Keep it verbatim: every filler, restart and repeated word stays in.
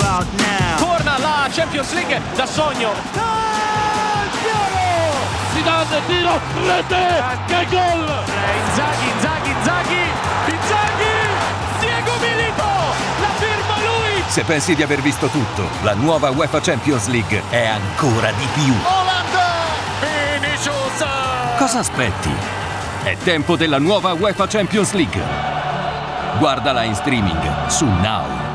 about now? Torna la Champions League da sogno. Zidane, tiro, rete, che gol! Inzaghi, Inzaghi, Inzaghi, Inzaghi, Diego Milito, la firma lui! Se pensi di aver visto tutto, la nuova UEFA Champions League è ancora di più. Olanda, Vinicius! Cosa aspetti? È tempo della nuova UEFA Champions League. Guardala in streaming su Now.